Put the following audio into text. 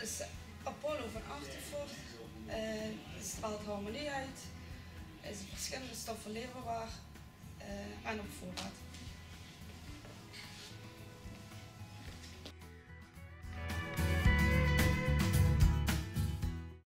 is Apollo van Artefort. Het straalt harmonie uit. Er zijn verschillende stoffen leverbaar en op voorraad.